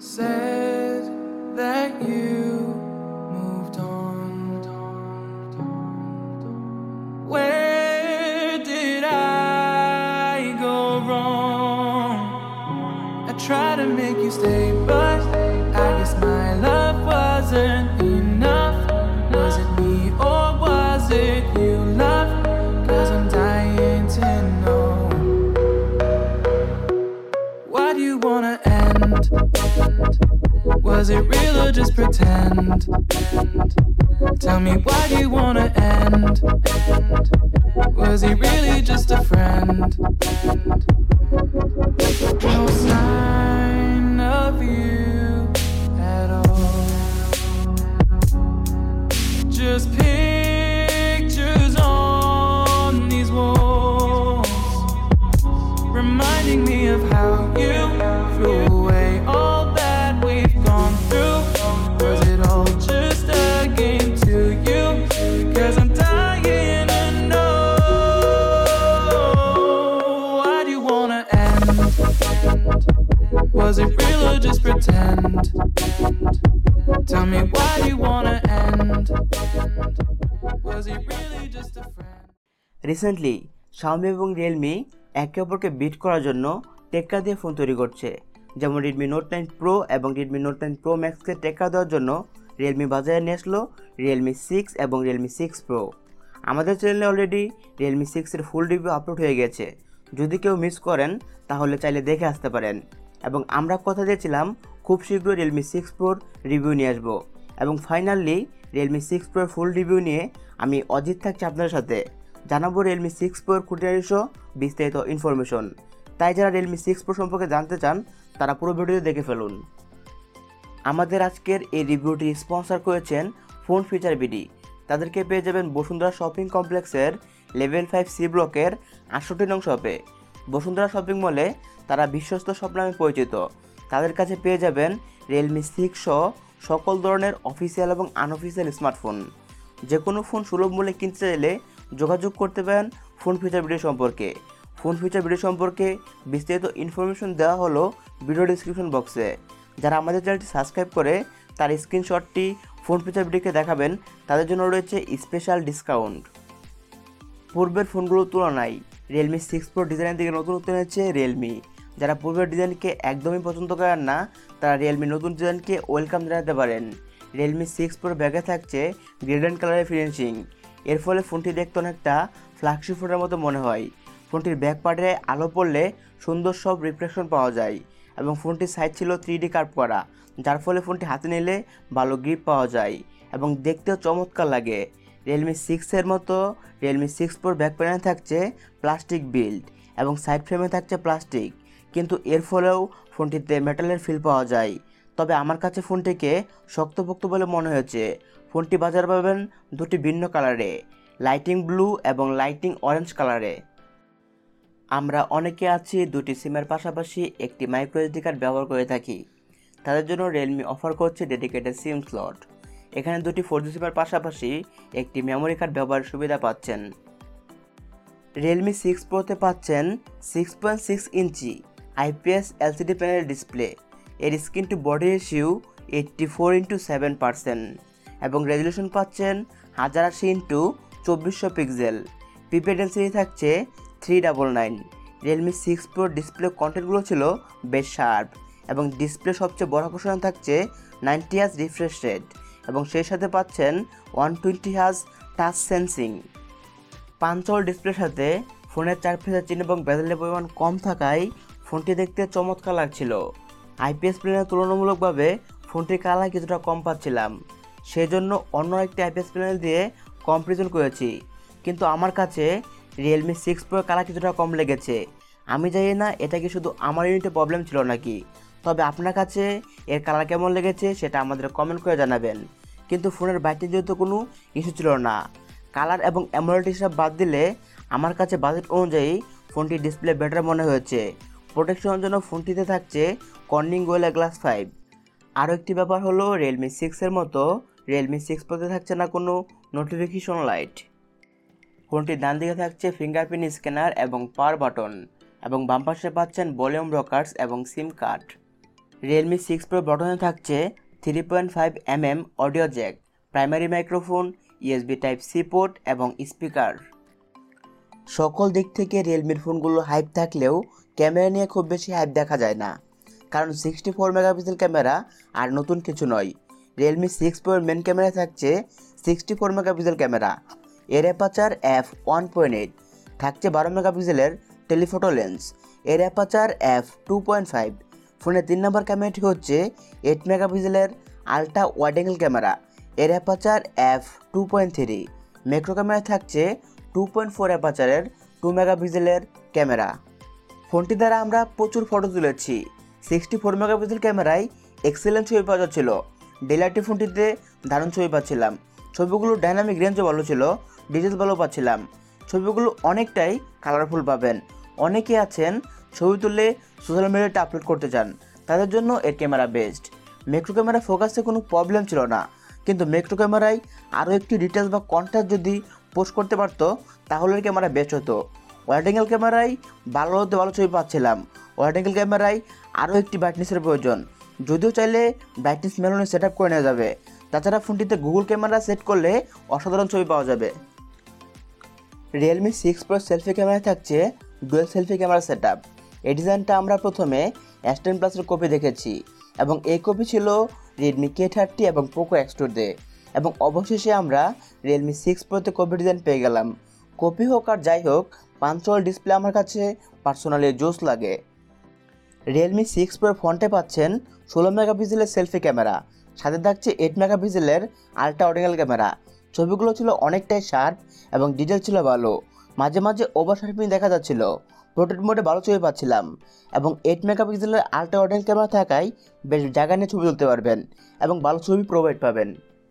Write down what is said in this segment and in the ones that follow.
Said that you moved on. Where did I go wrong? I tried to make you stay, but I guess my love wasn't enough. Was it me or was it you, love? 'Cause I'm dying to know. Why do you wanna end? Was it real or just pretend? Tell me, why do you wanna end? Was he really just a friend? No sign of you at all. Just pictures on these walls, reminding me of how you threw away all that we've gone through. Was it all just a game to you? 'Cause I'm dying to know. Why do you wanna end? Was it real or just pretend? Tell me, why do you wanna end? Was he really just a friend? Recently Xiaomi এবং Realme একে অপরকে bit করার জন্য টেক্কা দিয়ে phone তৈরি করছে। যেমন রেডমি নোট 9 প্রো এবং রেডমি নোট 9 প্রো ম্যাক্সকে টেক্কা দেওয়ার জন্য রিয়েলমি বাজারে নিয়ে আসলো রিয়েলমি 6 এবং রিয়েলমি 6 প্রো। আমাদের চ্যানেলে অলরেডি রিয়েলমি 6-এর ফুল রিভিউ আপলোড হয়ে গেছে, যদি কেউ মিস করেন তাহলে চাইলে দেখে আসতে পারেন। এবং আমরা কথা দিয়েছিলাম খুব শীঘ্রই রিয়েলমি 6 প্রোর রিভিউ নিয়ে আসবো। এবং ফাইনালি রিয়েলমি 6 প্রোর ফুল রিভিউ নিয়ে আমি অজিত থাকছি আপনাদের সাথে। জানাবো রিয়েলমি 6 প্রোর খুঁটিনাটি সহ বিস্তারিত ইনফরমেশন। তাই যারা রিয়েলমি 6 প্রো সম্পর্কে জানতে চান তারা পুরো ভিডিও দেখে ফেলুন। আমাদের আজকের এই রিভিউটি স্পন্সর করেছেন ফোন ফিচার বিডি। তাদেরকে পেয়ে যাবেন বসুন্ধরা শপিং কমপ্লেক্সের লেভেল 5 সি ব্লকের 68 নং শপে। বসুন্ধরা শপিং মলে তারা বিশ্বস্ত শপ নামে পরিচিত। তাদের কাছে পেয়ে যাবেন রিয়েলমি 6 সহ সকল ধরনের অফিসিয়াল এবং আনঅফিসিয়াল স্মার্টফোন। যে কোনো ফোন সুলভ মূল্যে কিনতে চাইলে যোগাযোগ করতে পারেন ফোন ফিচার ভিডিও সম্পর্কে। ফোন ফিচার ভিডিও সম্পর্কে বিস্তারিত ইনফরমেশন দেওয়া হলো ভিডিও ডিসক্রিপশন বক্সে। যারা আমাদের চ্যানেলটি সাবস্ক্রাইব করে তার স্ক্রিনশটটি ফোন ফিচার ভিডিওকে দেখাবেন, তাদের জন্য রয়েছে স্পেশাল ডিসকাউন্ট। পূর্বের ফোনগুলোর তুলনায় রিয়েলমি 6 প্রো ডিজাইনের দিকে নতুনত্ব এনেছে রিয়েলমি। যারা পূর্বের ডিজাইনকে একদমই পছন্দ করেন না তারা রিয়েলমি নতুন ডিজাইনকে ওয়েলকাম জানাতে পারেন। রিয়েলমি 6 প্রো ব্যাগে থাকছে গোল্ডেন কালারের ফিনিশিং। এর ফলে ফোনটি দেখতে অনেকটা ফ্ল্যাগশিপ ফোনের মতো মনে হয়। ফোনটির ব্যাক পার্টে আলো পড়লে সুন্দর সব রিফ্লেকশন পাওয়া যায় এবং ফোনটির সাইজ ছিল 3D কার্ভ করা, যার ফলে ফোনটি হাতে নিলে ভালো গ্রিপ পাওয়া যায় এবং দেখতেও চমৎকার লাগে। রিয়েলমি 6-এর মতো রিয়েলমি 6 প্রোর ব্যাক প্যানেলে থাকছে প্লাস্টিক বিল্ড এবং সাইড ফ্রেমে থাকছে প্লাস্টিক, কিন্তু এর ফলেও ফোনটিতে মেটালের ফিল পাওয়া যায়। তবে আমার কাছে ফোনটিকে শক্তপোক্ত বলে মনে হয়েছে। ফোনটি বাজারে পাবেন দুটি ভিন্ন কালারে, লাইটিং ব্লু এবং লাইটিং অরেঞ্জ কালারে। আমরা অনেকে আছি দুটি সিমের পাশাপাশি একটি মাইক্রো এসডি কার্ড ব্যবহার করে থাকি। তাদের জন্য রিয়েলমি অফার করছে ডেডিকেটেড সিম স্লট। এখানে দুটি 4G সিমের পাশাপাশি একটি মেমোরি কার্ড ব্যবহারের সুবিধা পাচ্ছেন। রিয়েলমি 6 প্রোতে পাচ্ছেন 6.6 inch IPS LCD panel display. এর স্ক্রিন টু বডি রেশিও 84:7% এবং রেজলিউশন পাচ্ছেন 1080x2400 পিক্সেল। পিপি ডেন্সিটি থাকছে 399। রিয়েলমি 6 প্রোর ডিসপ্লে কন্টেন্টগুলো ছিল বেশ শার্প এবং ডিসপ্লে সবচেয়ে বড় আকর্ষণ থাকছে 90 হার্জ রিফ্রেশ রেট এবং সেই সাথে পাচ্ছেন 120 হার্জ টাচ সেন্সিং। পাঞ্চল ডিসপ্লের সাথে ফোনের চারপাশে চিহ্ন এবং বেজেলের পরিমাণ কম থাকায় ফোনটি দেখতে চমৎকার লাগছিল। IPS প্যানেলের তুলনামূলকভাবে ফোনটির কালার কিছুটা কম পাচ্ছিলাম, সেই জন্য অন্য একটি IPS প্যানেল দিয়ে কম্পারিজন করেছি, কিন্তু আমার কাছে রিয়েলমি 6 প্রো কালার কিছুটা কম লেগেছে। আমি জানি না এটা কি শুধু আমার ইউনিটে প্রবলেম ছিল নাকি। তবে আপনার কাছে এর কালার কেমন লেগেছে সেটা আমাদের কমেন্ট করে জানাবেন। কিন্তু ফোনের ব্যাটারি যেহেতু কোনো ইস্যু ছিল না। কালার এবং অ্যামোলেড হিসাব বাদ দিলে আমার কাছে বাজেট অনুযায়ী ফোনটির ডিসপ্লে বেটার মনে হয়েছে। প্রোটেকশনের জন্য ফোনটিতে থাকছে কর্নিং গোরিলা গ্লাস 5। আরও একটি ব্যাপার হলো রিয়েলমি 6-এর মতো রিয়েলমি 6 প্রোতে থাকছে না কোনো নোটিফিকেশন লাইট। ফোনটির ডান দিকে থাকছে ফিঙ্গারপ্রিন্ট স্ক্যানার এবং পাওয়ার বাটন এবং বাম পাশে পাচ্ছেন ভলিউম রকার্স এবং সিম কার্ড। রিয়েলমি 6 প্রো বটনে থাকছে 3.5 mm audio jack, primary microphone, USB type C port এবং স্পিকার। সকল দিক থেকে রিয়েলমির ফোনগুলো হাইপ থাকলেও ক্যামেরা নিয়ে খুব বেশি হাইপ দেখা যায় না, কারণ 64 মেগাপিক্সেল ক্যামেরা আর নতুন কিছু নয়। রিয়েলমি 6 প্রোর মেন ক্যামেরায় থাকছে 64 মেগাপিক্সেল ক্যামেরা, এর অ্যাপারচার f1.8, থাকছে 12 মেগাপিক্সেলের টেলিফোটো লেন্স, এর অ্যাপারচার f2.5। ফোনের 3 নম্বর ক্যামেরাটি হচ্ছে 8 মেগাপিক্সেলের আলট্রা ওয়াইড অ্যাঙ্গেল ক্যামেরা, এর অ্যাপারচার f2.3। ম্যাক্রো ক্যামেরা থাকছে 2.4 অ্যাপারচারের 2 মেগাপিক্সেলের ক্যামেরা। ফোনটি দ্বারা আমরা প্রচুর ফটো তুলেছি। 64 মেগাপিক্সেল ক্যামেরায় এক্সেলেন্ট ছবি পাওয়া যাচ্ছিল। ডেলারটি ফোনটিতে দারুণ ছবি পাচ্ছিলাম। ছবিগুলো ডাইনামিক রেঞ্জও ভালো ছিল, ডিটেলস ভালো পাচ্ছিলাম। ছবিগুলো অনেকটাই কালারফুল পাবেন। অনেকে আছেন ছবি তুলে সোশ্যাল মিডিয়াতে আপলোড করতে চান, তাদের জন্য এর ক্যামেরা বেস্ট। ম্যাক্রো ক্যামেরা ফোকাসে কোনো প্রবলেম ছিল না, কিন্তু ম্যাক্রো ক্যামেরায় আরও একটি ডিটেলস বা কন্ট্রাস্ট যদি পোস্ট করতে পারতো তাহলে এর ক্যামেরা বেস্ট হতো। ওয়াইড অ্যাঙ্গেল ক্যামেরায় ভালো হতে ভালো ছবি পাচ্ছিলাম। ওয়াইড অ্যাঙ্গেল ক্যামেরায় আরও একটি ব্রাইটনেসের প্রয়োজন, যদিও চাইলে ব্রাইটনেস মেলানো সেট আপ করে নেওয়া যাবে। তাছাড়া ফোনটিতে গুগল ক্যামেরা সেট করলে অসাধারণ ছবি পাওয়া যাবে। রিয়েলমি 6 প্রো সেলফি ক্যামেরায় থাকছে dual selfie camera set up. এই ডিজাইনটা আমরা প্রথমে S10 প্লাসের কপি দেখেছি এবং এই কপি ছিল রেডমি K30 এবং পোকো X2-তে, এবং অবশেষে আমরা রিয়েলমি 6 প্রোতে কপি ডিজাইন পেয়ে গেলাম। কপি হোক আর যাই হোক, পাঞ্চুয়াল ডিসপ্লে আমার কাছে পার্সোনালি জোস লাগে। রিয়েলমি 6 প্রো ফ্রন্টে পাচ্ছেন 16 মেগাপিক্সেলের সেলফি ক্যামেরা, সাথে থাকছে 8 মেগাপিক্সেলের আলট্রা ওয়াইড অ্যাঙ্গেল ক্যামেরা। ছবিগুলো ছিল অনেকটাই শার্প এবং ডিটেল ছিল ভালো। মাঝে মাঝে ওভার শার্পিং দেখা যাচ্ছিল। পোর্ট্রেট মোডে ভালো ছবি পাচ্ছিলাম এবং 8 মেগাপিক্সেলের আলট্রা ওয়াইড অ্যাঙ্গেল ক্যামেরা থাকায় বেশ জায়গা নিয়ে ছবি তুলতে পারবেন এবং ভালো ছবি প্রোভাইড পাবেন।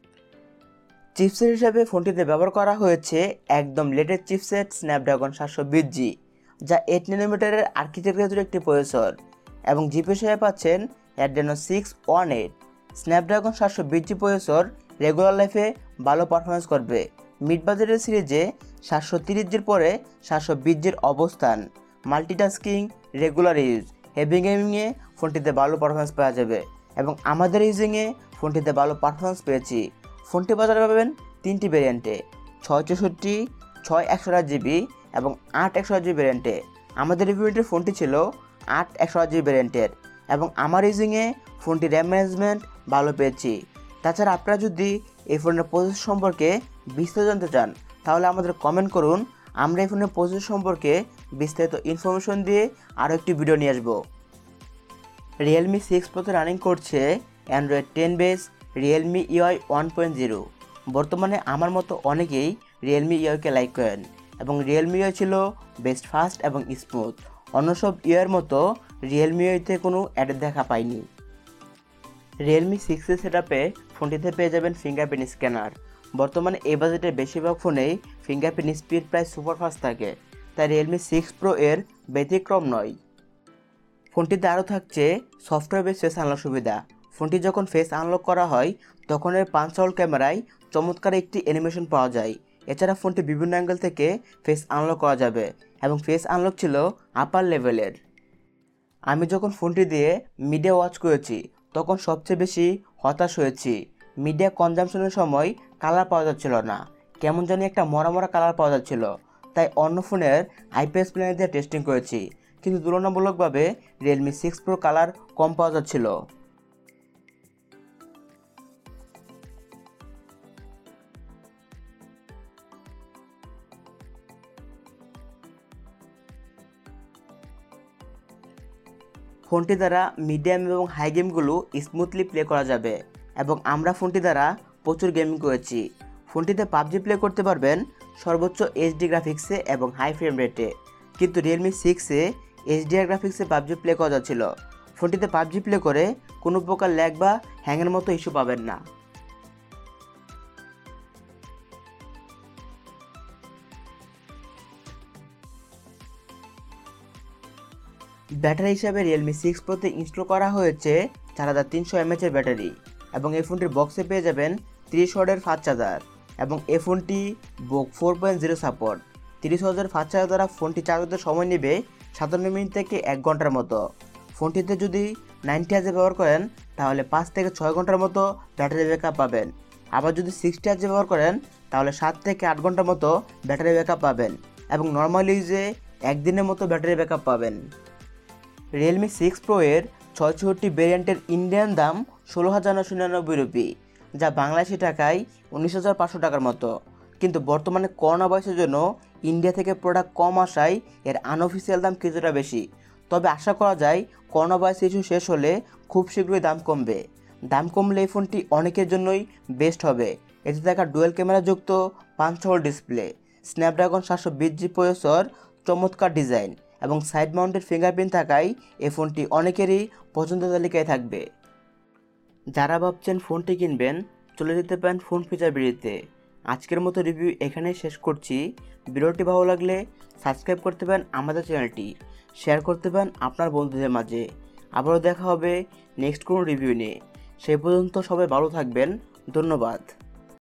চিপসেট হিসাবে ফোনটিতে ব্যবহার করা হয়েছে একদম লেটেস্ট চিপসেট স্ন্যাপড্রাগন 720G, যা 8 nanometer আর্কিটেকচারের একটি প্রসেসর, এবং জিপি হিসেবে পাচ্ছেন Adreno 618। Snapdragon 720G processor regular লাইফে ভালো পারফরমেন্স করবে। মিড বাজেটের সিরিজে 730Gর পরে 720Gর অবস্থান। মাল্টিটাস্কিং, রেগুলার ইউজ, হেভি গেমিংয়ে ফোনটিতে ভালো পারফরমেন্স পাওয়া যাবে, এবং আমাদের ইউজিংয়ে ফোনটিতে ভালো পারফরমেন্স পেয়েছি। ফোনটি বাজারে পাবেন 3টি ভ্যারিয়েন্টে, 664, 6128GB এবং 8128GB ভ্যারিয়েন্টে। আমাদের রিভিউতে ফোনটি ছিল 8128GB ভ্যারিয়েন্টের, এবং আমার ইউজিংয়ে ফোনটি র্যাম ম্যানেজমেন্ট ভালো পেয়েছি। তাছাড়া আপনারা যদি এই ফোনের প্রসেসর সম্পর্কে বিস্তারিত জানতে চান তাহলে আমাদের কমেন্ট করুন। আমরা এই ফোনের প্রসেসর সম্পর্কে বিস্তারিত ইনফরমেশন দিয়ে আরও একটি ভিডিও নিয়ে আসবো। রিয়েলমি 6 প্রোতে রানিং করছে অ্যান্ড্রয়েড 10 বেস রিয়েলমি UI 1.0। বর্তমানে আমার মতো অনেকেই রিয়েলমি ইউআইকে লাইক করেন, এবং রিয়েলমি ইউআই ছিল বেস্ট ফাস্ট এবং স্মুথ। অন্য সব ইউআইয়ের মতো রিয়েলমি ইউআইতে কোনো অ্যাড দেখা পাইনি। রিয়েলমি 6 সেট আপে ফোনটিতে পেয়ে যাবেন ফিঙ্গারপ্রিন্ট স্ক্যানার। বর্তমানে এই বাজেটের বেশিরভাগ ফোনেই ফিঙ্গারপ্রিন্ট স্পিড প্রায় সুপারফাস্ট থাকে, তাই রিয়েলমি 6 প্রো এর ব্যতিক্রম নয়। ফোনটিতে আরও থাকছে সফটওয়্যার বেস ফেস আনলক সুবিধা। ফোনটি যখন ফেস আনলক করা হয় তখন এর পাঞ্চ-হোল ক্যামেরায় চমৎকার একটি অ্যানিমেশন পাওয়া যায়। এছাড়া ফোনটি বিভিন্ন অ্যাঙ্গেল থেকে ফেস আনলক করা যাবে, এবং ফেস আনলক ছিল আপার লেভেলের। আমি যখন ফোনটি দিয়ে মিডিয়া ওয়াচ করেছি তখন সবচেয়ে বেশি হতাশ হয়েছি। মিডিয়া কনজামশনের সময় কালার পাওয়া যাচ্ছিল না, কেমন জানি একটা মরা মরা কালার পাওয়া যাচ্ছিল। তাই অন্য ফোনের IPS প্যানেল দিয়ে টেস্টিং করেছি, কিন্তু তুলনামূলকভাবে রিয়েলমি 6 প্রো কালার কম পাওয়া যাচ্ছিল। ফোনটি দ্বারা মিডিয়াম এবং হাই গেমগুলো স্মুথলি প্লে করা যাবে, এবং আমরা ফোনটি দ্বারা প্রচুর গেমিং করেছি। ফোনটিতে পাবজি প্লে করতে পারবেন সর্বোচ্চ HD গ্রাফিক্সে এবং হাই ফ্রেম রেটে, কিন্তু রিয়েলমি 6-এ HDR গ্রাফিক্সে পাবজি প্লে করা যাচ্ছিল। ফোনটিতে পাবজি প্লে করে কোনো প্রকার ল্যাগ বা হ্যাংয়ের মতো ইস্যু পাবেন না। ব্যাটারি হিসাবে রিয়েলমি 6 প্রোতে ইনস্টল করা হয়েছে 4300 mAh ব্যাটারি, এবং এই ফোনটির বক্সে পেয়ে যাবেন 30 ওয়াটের ফাস্ট চার্জার, এবং এই ফোনটি বোক 4.0 সাপোর্ট। 30 ওয়াটের ফাস্ট চার্জার দ্বারা ফোনটি চার্জ হতে সময় নেবে 57 মিনিট থেকে 1 ঘন্টার মতো। ফোনটিতে যদি 90Hz ব্যবহার করেন তাহলে 5 থেকে 6 ঘন্টার মতো ব্যাটারি ব্যাকআপ পাবেন। আবার যদি 60Hz ব্যবহার করেন তাহলে 7 থেকে 8 ঘন্টার মতো ব্যাটারি ব্যাকআপ পাবেন এবং নর্মাল ইউজে একদিনের মতো ব্যাটারি ব্যাকআপ পাবেন। রিয়েলমি 6 প্রো এর 664 ভেরিয়েন্টের ইন্ডিয়ান দাম 16,999 রুপি, যা বাংলাদেশি টাকায় 19,500 টাকার মতো। কিন্তু বর্তমানে করোনা ভাইরাসের জন্য ইন্ডিয়া থেকে প্রোডাক্ট কম আসায় এর আনঅফিসিয়াল দাম কিছুটা বেশি। তবে আশা করা যায় করোনা ভাইরাস ইস্যু শেষ হলে খুব শীঘ্রই দাম কমবে। দাম কমলে এই ফোনটি অনেকের জন্যই বেস্ট হবে। এতে থাকা ডুয়েল ক্যামেরা যুক্ত 5 hole display, Snapdragon 720G processor, চমৎকার ডিজাইন এবং সাইড মাউন্টেড ফিঙ্গারপ্রিন্ট থাকায় এই ফোনটি অনেকেরই পছন্দ তালিকায় থাকবে। যারা ভাবছেন ফোনটি কিনবেন চলে যেতে পারেন ফোন ফিচার ভিডিওতে। আজকের মতো রিভিউ এখানেই শেষ করছি। ভিডিওটি ভালো লাগলে সাবস্ক্রাইব করতে পারেন আমাদের চ্যানেলটি, শেয়ার করতে পারেন আপনার বন্ধুদের মাঝে। আবারও দেখা হবে নেক্সট কোনো রিভিউ নিয়ে। সেই পর্যন্ত সবাই ভালো থাকবেন। ধন্যবাদ।